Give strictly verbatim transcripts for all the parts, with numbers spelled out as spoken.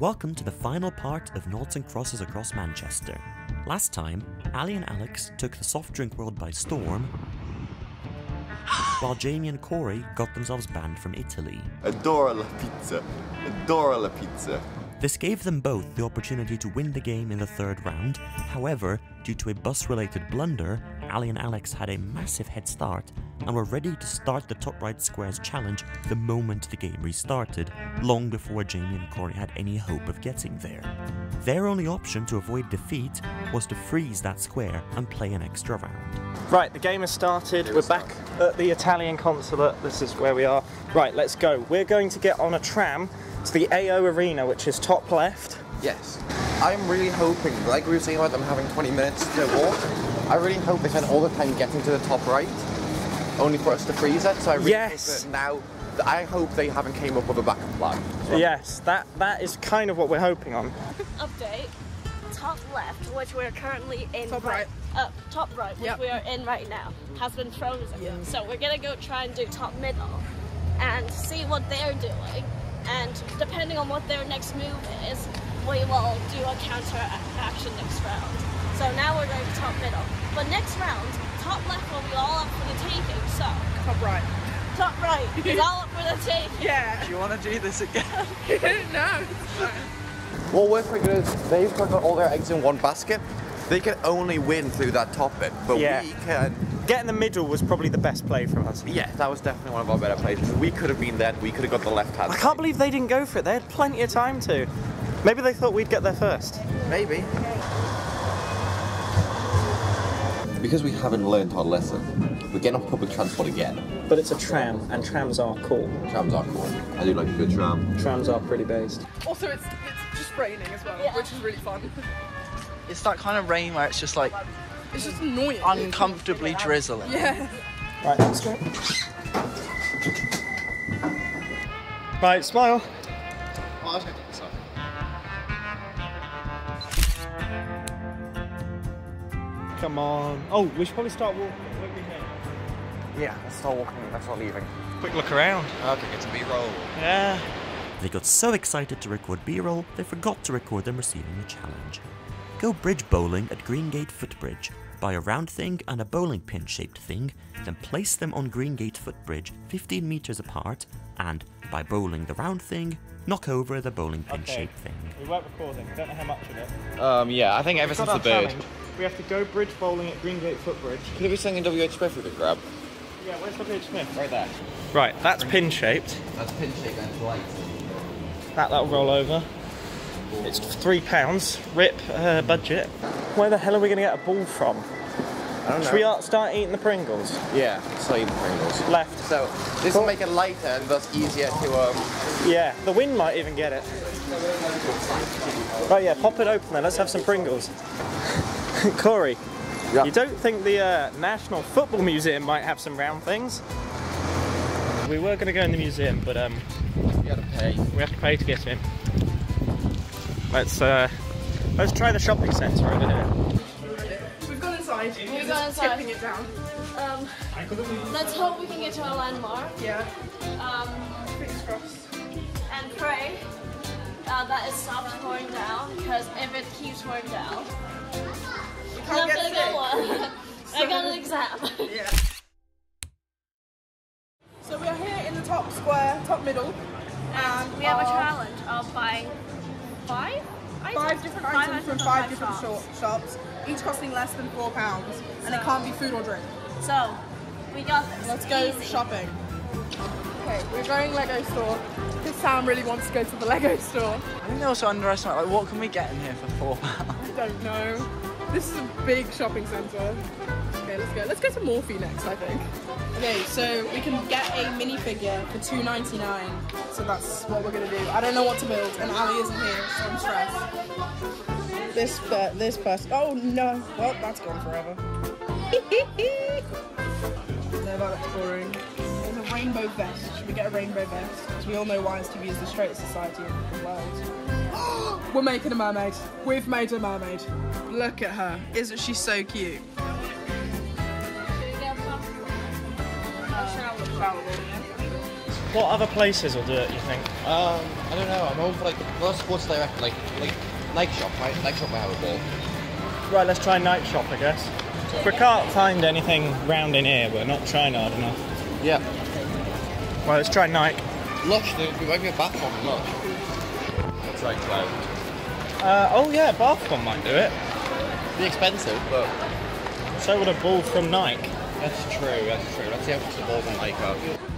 Welcome to the final part of Noughts and Crosses across Manchester. Last time, Ali and Alex took the soft drink world by storm, while Jamie and Kory got themselves banned from Italy. Adoro la pizza. Adoro la pizza. This gave them both the opportunity to win the game in the third round. However, due to a bus-related blunder, Ali and Alex had a massive head start and were ready to start the top right squares challenge the moment the game restarted, long before Jamie and Kory had any hope of getting there. Their only option to avoid defeat was to freeze that square and play an extra round. Right, the game has started. We're back at the Italian consulate. This is where we are. Right, let's go. We're going to get on a tram to the A O Arena, which is top left. Yes. I'm really hoping, like we were saying about them having twenty minutes to walk, I really hope they spend all the time getting to the top right, only for us to freeze it. So I really yes. hope that now, I hope they haven't came up with a backup plan. So yes, that, that is kind of what we're hoping on. Update, top left, which we're currently in top right, right. Uh, top right, which yep. we are in right now, has been frozen. Yeah. So we're gonna go try and do top middle and see what they're doing. And depending on what their next move is, we will do a counter action next round. So now we're going to top middle. But next round, top left will be all up for the taking, so... Top right. Top right is all up for the taking. Yeah. Do you want to do this again? No. what we're figuring is they've got all their eggs in one basket. They can only win through that top bit, but yeah. we can... Get in the middle was probably the best play for us. Yeah, that was definitely one of our better plays. We could have been there, we could have got the left hand. I can't believe they didn't go for it. They had plenty of time to. Maybe they thought we'd get there first. Maybe. Because we haven't learned our lesson, we're getting on public transport again. But it's a tram, and trams are cool. Trams are cool. I do like a good tram. Trams are pretty based. Also, it's, it's just raining as well, Yeah. which is really fun. It's that kind of rain where it's just like It's just annoying. uncomfortably drizzling. Yeah. Right, let's go. Right, smile. Oh, I was going to take this off. Come on. Oh, we should probably start walking. Yeah, let's start walking, let's start leaving. Quick look around. Okay, get some B-roll. Yeah. They got so excited to record B-roll, they forgot to record them receiving the challenge. Go bridge bowling at Greengate Footbridge. Buy a round thing and a bowling pin shaped thing, then place them on Greengate Footbridge fifteen meters apart, and by bowling the round thing, knock over the bowling pin Okay. shaped thing. We weren't recording, I don't know how much of it. Um, yeah, I think ever We've since got the our bird. challenge. We have to go bridge bowling at Greengate Footbridge. Could it be something W H Smith we could grab? Yeah, where's W H Smith? Right there. Right, that's pin shaped. That's pin shape and light. That, that'll roll over. It's three pounds. Rip uh, budget. Where the hell are we going to get a ball from? I don't know. Should we uh, start eating the Pringles? Yeah, start eating Pringles. Left. So, this will make it lighter and thus easier to, um... Yeah, the wind might even get it. Right, yeah, pop it open then. Let's have some Pringles. Kory, Yeah. you don't think the uh, National Football Museum might have some round things? We were going to go in the museum, but um, You gotta pay. we have to pay to get in. Let's uh, let's try the shopping centre over here. We've gone inside. We've We're gone just inside. tipping it down. Um, let's hope we can get to our landmark. Yeah. Um, Fingers crossed. and pray uh, that it stops pouring down, because if it keeps pouring down, Can't I'm get gonna sick. go on. I got an exam. Yeah. So we are here in the top square, top middle. And we have a our challenge of buying five items? Five different Five items from from five five different shops. shop, shops, each costing less than four pounds, and it can't be food or drink. So, we got this. Let's go Easy. shopping. Okay, we're going Lego store. This Sam really wants to go to the Lego store. I think they also underestimate, like, what can we get in here for four pounds? I don't know. This is a big shopping centre. Okay, let's go. Let's go to Morphe next, I think. Okay, so we can get a minifigure for two ninety-nine. So that's what we're gonna do. I don't know what to build, and Ali isn't here, so I'm stressed. This, uh, this person. Oh no! Well, that's gone forever. No, that's boring. There's a rainbow vest. Should we get a rainbow vest? Because we all know Y S T V is the straightest society in the world. We're making a mermaid. We've made a mermaid. Look at her. Isn't she so cute? What other places will do it, you think? Um, I don't know. I'm hoping for like well, Sports Direct, like like Nike Shop, right? Nike Shop might have a ball. Right, let's try Night Shop, I guess. If we can't find anything round in here, we're not trying hard enough. Yeah. Well, let's try Nike. Lush, there might be a bath bomb in Lush. That's right, Cloud. Uh, oh yeah, bath bomb might do it. Be expensive, but so would a ball from Nike. That's true. That's true. Let's see how much the balls on Nike are.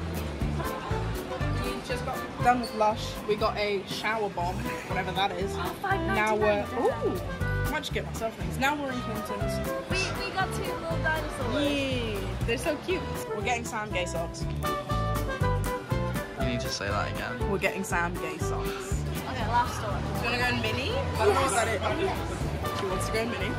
We just got done with Lush. We got a shower bomb, whatever that is. Oh, five Now we're ninety-nine. ooh. I might just get myself things. Now we're in Clinton's. We, we got two little dinosaurs. Yeah, they're so cute. We're getting Sam gay socks. You need to say that again. We're getting Sam gay socks. Okay, last store. Do you want to go in mini? I don't know what that is. She wants to go in mini.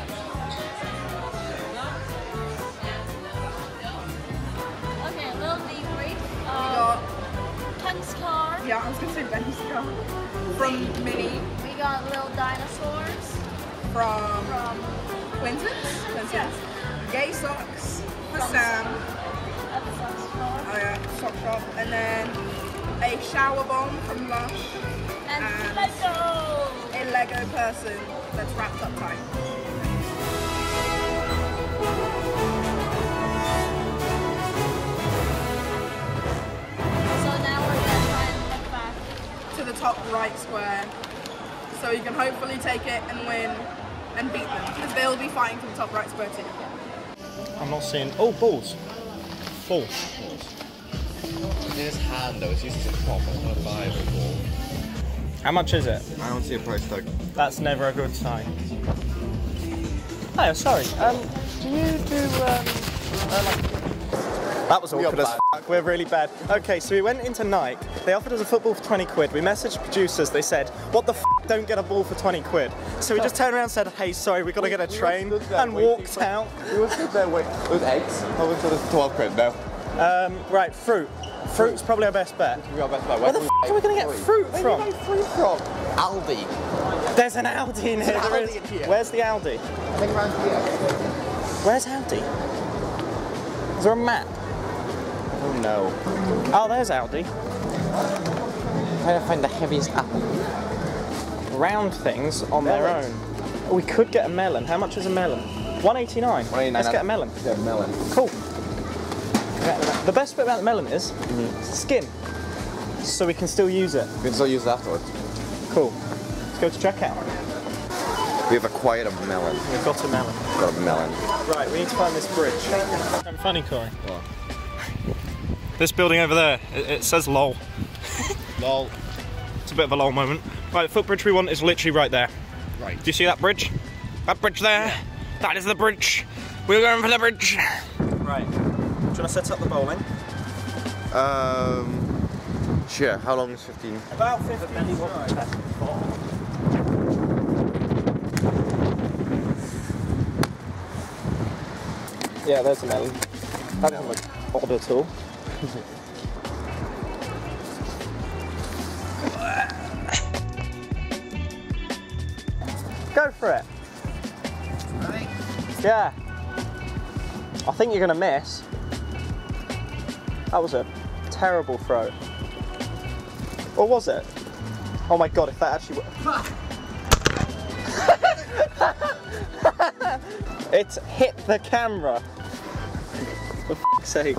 Okay, little debrief. We Um, got, Ken's car. yeah, I was going to say Ben's car. From mini, We got little dinosaurs from from Clinton's. Clinton's. Yes. Gay socks for From Sam. at the sock store. Oh yeah, sock shop. And then a shower bomb from Lush. And And- Lego. A Lego person that's wrapped up tight. So now we're gonna try and look back. To the top right square. So you can hopefully take it and win and beat them. Because they'll be fighting for the top right square too. I'm not seeing. Oh, balls. Balls. In his hand though, it's used to pop. I'm gonna buy a ball. How much is it? I don't see a price tag. That's never a good sign. Oh, sorry. Um, do you do um? Uh, like... That was We are awkward as bad. f***. We're really bad. Okay, so we went into Nike. They offered us a football for twenty quid. We messaged producers. They said, "What the f***? Don't get a ball for twenty quid." So we just turned around and said, "Hey, sorry, we got to get a train," and walked out. We were stood there waiting. Those eggs. How much are those twelve quid now? Um, right, fruit. Fruit's probably our best bet. We are best buy. Where the f*** are we going to get fruit Where from? are you buying fruit from? Aldi. There's an Aldi in here. an There Aldi is. in here. Where's the Aldi? I think around here. Where's Aldi? Is there a map? Oh no. Oh, there's Aldi. Trying to find the heaviest apple. Round things on their Melons. own. We could get a melon. How much is a melon? one eighty-nine. one eighty-nine. Let's get a melon. Get a melon. Cool. The best bit about the melon is it's the skin, so we can still use it. We can still use it afterwards. Cool. Let's go to checkout. We've acquired a melon. We've got a melon. We've got a melon. Right, we need to find this bridge. I'm funny, Kory. What? This building over there, it, it says lol. Lol. It's a bit of a lol moment. Right, the footbridge we want is literally right there. Right. Do you see that bridge? That bridge there? Yeah. That is the bridge. We're going for the bridge. Right. Do you want to set up the bowling? Um. Sure. How long is fifteen? About fifteen. Yeah, there's a melon. That doesn't look odd at all. Go for it. Ready? Yeah. I think you're going to miss. That was a terrible throw. Or was it? Oh my god, if that actually worked. It's hit the camera. For f***'s sake.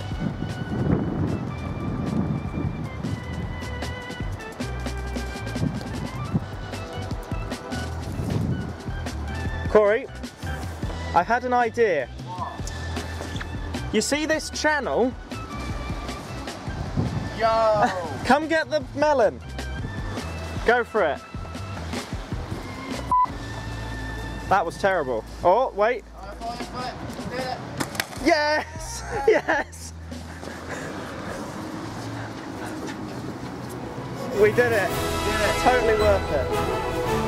Kory, I had an idea. You see this channel? Yo! Come get the melon. Go for it. That was terrible. Oh, wait. Yes! Yes! We did it. Did it. Totally worth it.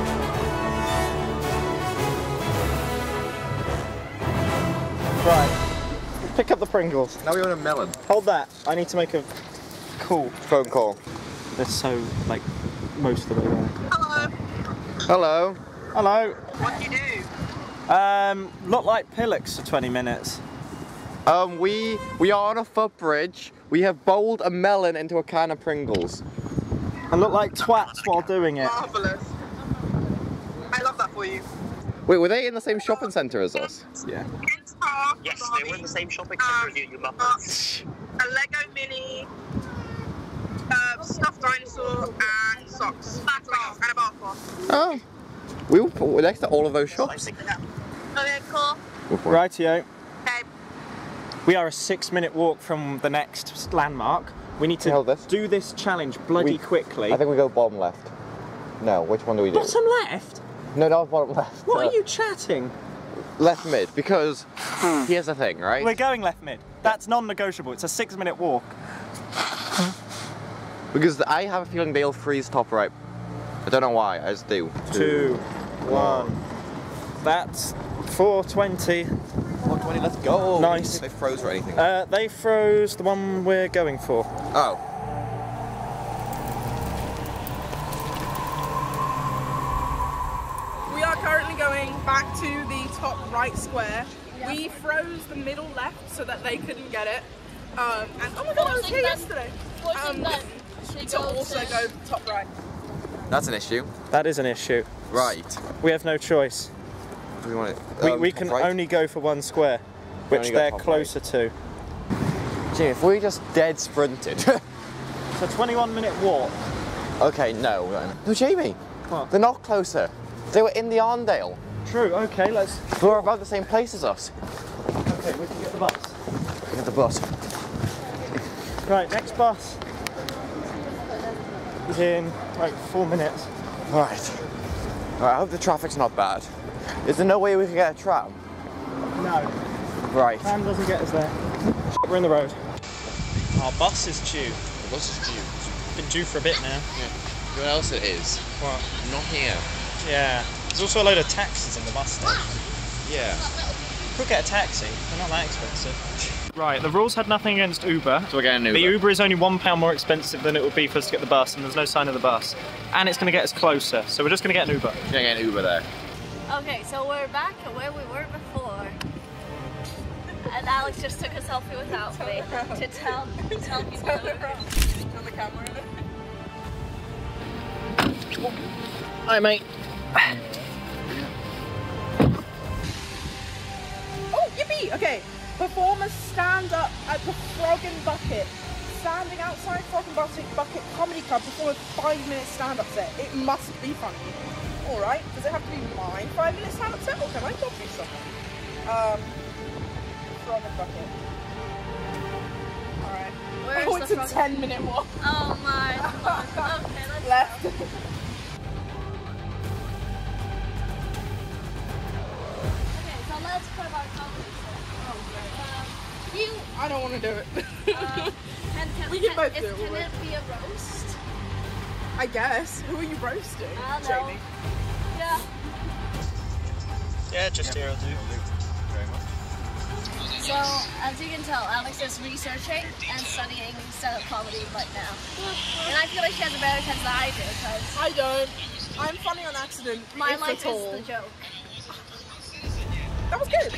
Right. Pick up the Pringles. Now we own a melon. Hold that. I need to make a call. Phone call. They're so, like, most of the way there. Hello. Hello. What do you do? Um, look like Pillocks for twenty minutes. Um, we we are on a footbridge. We have bowled a melon into a can of Pringles. And look like twats while doing it. Marvellous. I love that for you. Wait, were they in the same shopping centre as us? Yeah. Yes, they were in the same shopping centre as you, you muppets. A Lego mini, uh, stuffed dinosaur, and socks. That's all. And a bath bomb. Oh. We were we're next to all of those shops. Okay, cool. Rightio. Okay. We are a six minute walk from the next landmark. We need to Hold this. do this challenge bloody We- quickly. I think we go bottom left. No, which one do we do? Bottom left? No, not bottom left. What Uh, are you chatting? Left mid, because here's the thing, right? We're going left mid. That's non-negotiable. It's a six minute walk. Because I have a feeling they'll freeze top right. I don't know why, I just do. Two, one. That's four twenty. four twenty, let's go. Nice. They froze or anything. Uh, they froze the one we're going for. Oh. We are currently going back to the top right square. We froze the middle left so that they couldn't get it. Um, and oh my god, I was here yesterday. Um, to also go top right. That's an issue. That is an issue. Right. We have no choice. Do we want it? We, um, we top can right? only go for one square, which only go they're top closer to. Gee, if we just dead sprinted. It's a twenty-one minute walk. Okay, no. No, Jamie. What? They're not closer. They were in the Arndale. True, okay, let's... They were about the same place as us. Okay, we can get the bus. Get the bus. Right, next bus is in like four minutes. Right. Right, I hope the traffic's not bad. Is there no way we can get a tram? No. Right. Tram doesn't get us there. We're in the road. Our bus is due. The bus is due. It's been due for a bit now. Yeah. You know what else it is? What? Not here. Yeah. There's also a load of taxis in the bus station. Yeah. Could get a taxi. They're not that expensive. Right, the rules had nothing against Uber. So we're getting an Uber. The Uber is only one pound more expensive than it would be for us to get the bus, and there's no sign of the bus. And it's going to get us closer, so we're just going to get an Uber. We're gonna get an Uber there. Okay, so we're back to where we were before. And Alex just took a selfie without me to tell, tell people. On the camera. Hi, mate. Oh, yippee! Okay, perform a stand up at the Frog and Bucket. Standing outside Frog and Bucket, Bucket Comedy Club, perform a five minute stand up set. It must be funny. Alright, does it have to be my five minute stand up set or can I copy something? Um, Frog and Bucket. Alright. Where's Oh, it's the a Frog? ten minute walk. Oh my god. Okay, let's Left. go. Okay, so let's put our comedy set. Um, you, I don't want to do it. uh, can, can, We can both is, do it, Can we'll it be a roast? I guess. Who are you roasting? I don't know. Jamie. Yeah. Yeah, just here will do. So, as you can tell, Alex is researching and studying stand-up comedy right now. And I feel like she has a better chance than I do, because I don't. I'm funny on accident. my if life at all. is the joke. That was good.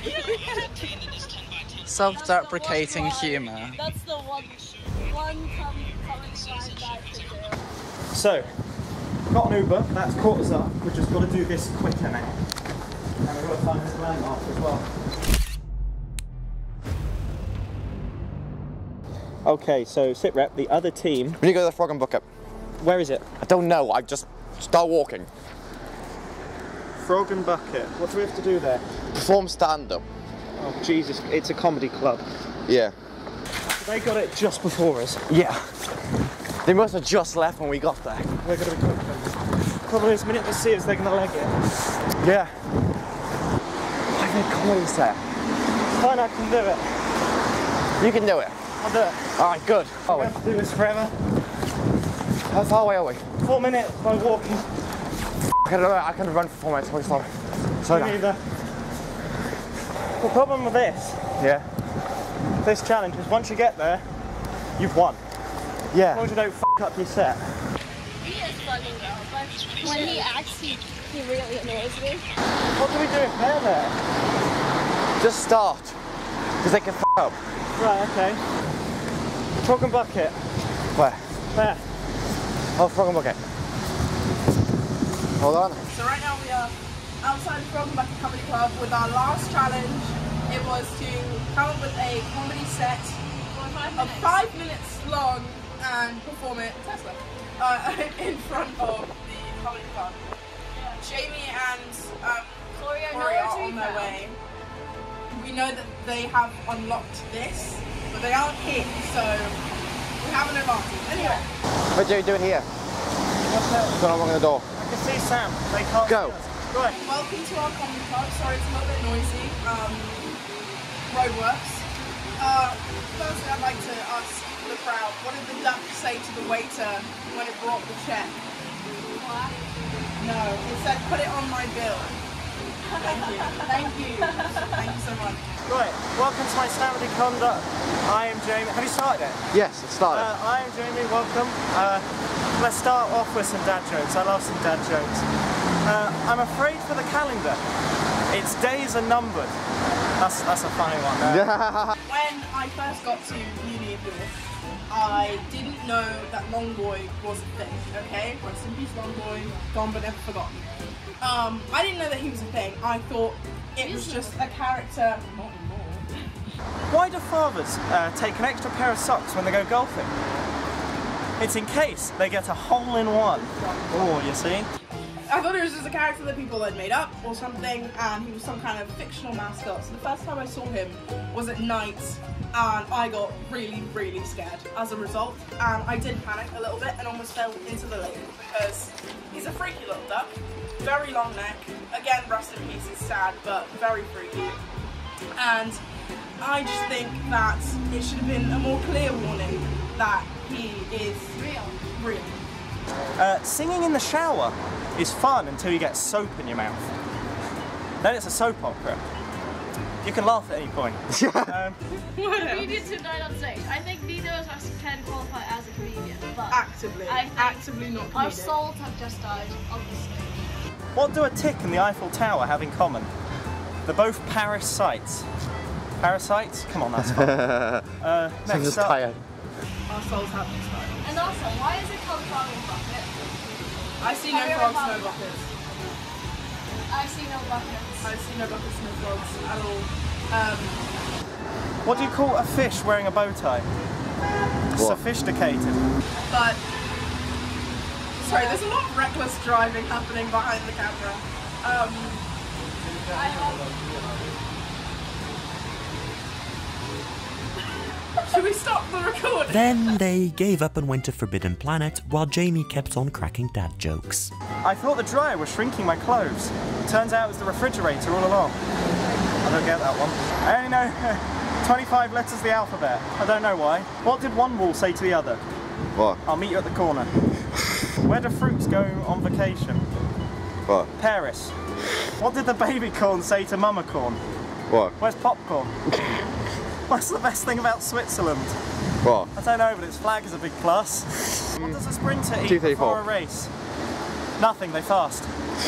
Self-deprecating humour. That's the one, one com comedy line that I could do. So, got an Uber, that's caught us up. We've just got to do this quicker now. And we've got to find this landmark as well. Okay, so sit rep, the other team. We need to go to the Frog and Bucket. Where is it? I don't know, I just start walking. Frog and Bucket. What do we have to do there? Perform stand-up. Oh, Jesus, it's a comedy club. Yeah. They got it just before us. Yeah. They must have just left when we got there. We're going to be quick. Problem is, the minute they see us, they're going to leg it. Yeah. Why are they closer? Fine, I can do it. You can do it. I'll do it. Alright, good. Oh, We wait. have to do this forever. How far away are we? Four minutes by walking. I can, I can run for four minutes. Wait, sorry. Slow Me down. neither. The problem with this, Yeah. this challenge is once you get there, you've won. As long Yeah. as you don't f up your set. He is funny though, but when he acts, he, he really annoys me. What do we do if they're there? Just start. Because they can f up. Right, okay. Frog and bucket. Where? There. Oh, frog and bucket. Hold on. So right now we are outside the Frog and Bucket Comedy Club with our last challenge. It was to come up with a comedy set of five minutes long and perform it Tesla, uh, in front of the comedy club. Jamie and um, Kory are on their way. We know that they have unlocked this, but they aren't here, so we have an advantage. Anyway. What are you doing here? What's that? Don't unlock the door. I can see Sam. They can't Go. see us. Right. Welcome to our comedy club. Sorry, it's a little bit noisy. Um, roadworks. Uh, firstly, I'd like to ask the crowd, what did the duck say to the waiter when it brought the check? What? No, it said, put it on my bill. Thank you. Thank you. Thank you so much. Right, welcome to my Saturday conduct. I am Jamie. Have you started it? Yes, it started. Uh, I am Jamie, welcome. Uh, let's start off with some dad jokes. I love some dad jokes. Uh, I'm afraid for the calendar, its days are numbered. That's, that's a funny one. Uh, When I first got to uni of York, I didn't know that Longboy was a thing, okay? Rest in peace, Longboy, gone but never forgotten. Um, I didn't know that he was a thing. I thought it was just a character. Not anymore. Why do fathers uh, take an extra pair of socks when they go golfing? It's in case they get a hole in one. Oh, you see? I thought it was just a character that people had made up or something, and he was some kind of fictional mascot. So the first time I saw him was at night, and I got really, really scared as a result. And I did panic a little bit and almost fell into the lake because he's a freaky little duck, very long neck. Again, rest in peace, it's sad, but very freaky. And I just think that it should have been a more clear warning that he is real. Real. Uh, singing in the shower is fun until you get soap in your mouth. Then it's a soap opera. You can laugh at any point. um, Comedian to nine on six. I think neither of us can qualify as a comedian, but actively, I think actively not comedic. Our souls have just died on the stage. What do a tick and the Eiffel Tower have in common? They're both parasites. Parasites? Come on, that's fun. uh, I'm next just up. tired. Our souls have just died. And also, why is it called Frog and Bucket? I see no frogs, no buckets. I see no buckets. I see no buckets, no frogs at all. Um, What do you call a fish wearing a bow tie? What? Sophisticated. but sorry, there's a lot of reckless driving happening behind the camera. Um, I have... Should we stop the recording? Then they gave up and went to Forbidden Planet while Jamie kept on cracking dad jokes. I thought the dryer was shrinking my clothes. Turns out it was the refrigerator all along. I don't get that one. I only know twenty-five letters of the alphabet. I don't know why. What did one wall say to the other? What? I'll meet you at the corner. Where do fruits go on vacation? What? Paris. What did the baby corn say to mama corn? What? Where's popcorn? What's the best thing about Switzerland? What? I don't know, but its flag is a big plus. What does a sprinter eat Two, three, before four. a race? Nothing, they fast.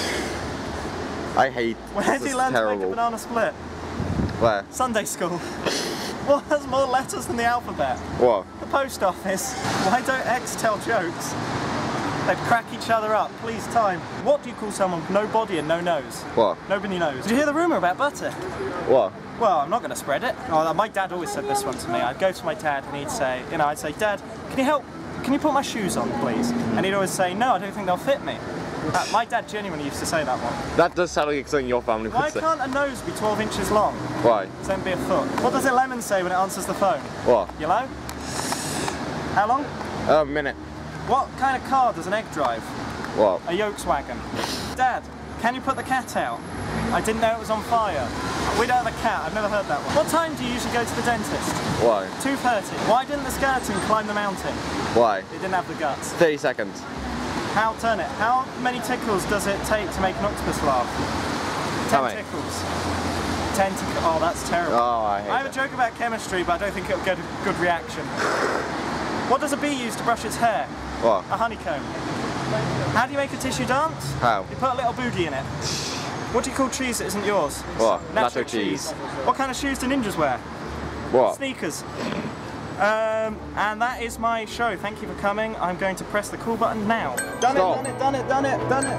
I hate Where this. do you is learn terrible. to make a banana split? Where? Sunday school. What has more letters than the alphabet? What? The post office. Why don't X tell jokes? They'd crack each other up. Please, time. What do you call someone with no body and no nose? What? Nobody knows. Did you hear the rumour about butter? What? Well, I'm not going to spread it. Oh, my dad always said this one to me. I'd go to my dad and he'd say, you know, I'd say, Dad, can you help? Can you put my shoes on, please? And he'd always say, no, I don't think they'll fit me. Uh, my dad genuinely used to say that one. That does sound like something your family would Why say. can't a nose be twelve inches long? Why? So then be a foot. What does a lemon say when it answers the phone? What? Yellow? How long? A minute. What kind of car does an egg drive? What? A Volkswagen. Dad, can you put the cat out? I didn't know it was on fire. We don't have a cat, I've never heard that one. What time do you usually go to the dentist? Why? two thirty. Why didn't the skeleton climb the mountain? Why? It didn't have the guts. thirty seconds. How, turn it, how many tickles does it take to make an octopus laugh? How Ten many? tickles. Ten tickles. Oh, that's terrible. Oh, I hate I have that. a joke about chemistry, but I don't think it'll get a good reaction. What does a bee use to brush its hair? What? A honeycomb. How do you make a tissue dance? How? You put a little boogie in it. What do you call cheese that isn't yours? What? Nacho Nacho cheese. What kind of shoes do ninjas wear? What? Sneakers. Um, and that is my show. Thank you for coming. I'm going to press the call button now. Done Stop. it, done it, done it, done it, done it.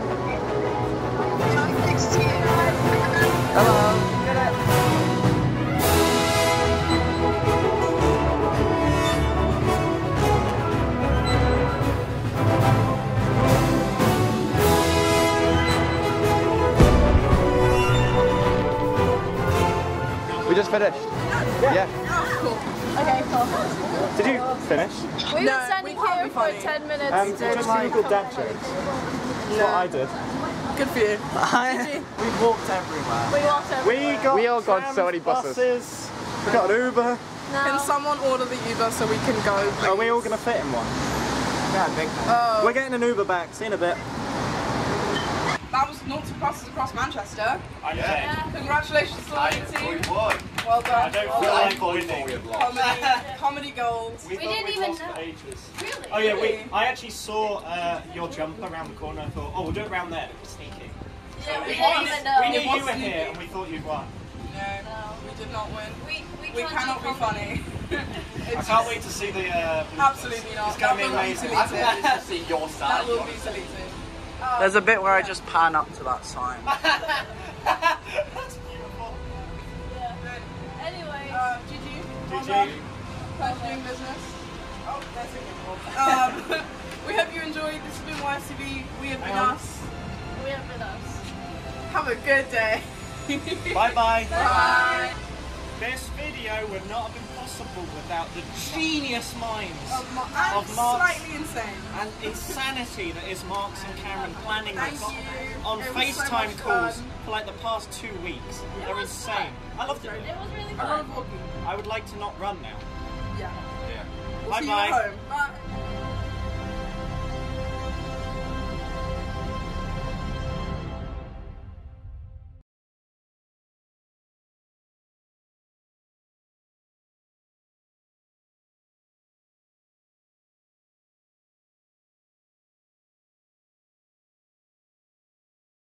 Hello. Get it. We just finished. Yeah. Yeah. Cool. Okay, cool. Did you finish? We've No, been standing we can't here be for funny. ten minutes. Um, to just like, Google come dad on. jokes. That's No. what I did. Good for you. We walked everywhere. We walked over. We got We all got trams, so many buses. We got an Uber. Can No. someone order the Uber so we can go, please? Are we all going to fit in one? Oh. We're getting an Uber back. See you in a bit. That was Noughts and Crosses across Manchester. Yeah. Congratulations to the team. won. Well done. I don't well feel done. like winning. Comedy, comedy gold. We didn't even know. Ages. Really? Oh yeah, we. I actually saw uh, your jump around the corner. I thought, oh, we'll do it around there. Sneaky. Yeah, we We didn't even know. We knew It was you were sneaky. here, and we thought you'd won. No, we did not win. We, we, We can't cannot do be funny. I can't wait to see the. Uh, Absolutely not. It's gonna be That will amazing. deleted. to see your side. That will be deleted. Oh, There's a bit where I just pan up to that sign. That's beautiful. Yeah. Anyway. Uh, G G. Well G G. done. Pleasure doing business. Oh, that's a good one. Um, we hope you enjoyed. This has been Y S T V. We have been Hang on. us. We have been us. Have a good day. Bye bye. Bye. This video would not have been possible without the genius minds Of Ma- and of Mark's slightly insane. and insanity that is Mark's and Cameron planning Thank this you. on It was so FaceTime much calls fun. for like the past two weeks. They're insane. I loved it. It was really I fun. love walking. I would like to not run now. Yeah. Yeah. We'll Bye see bye. you at home. Bye.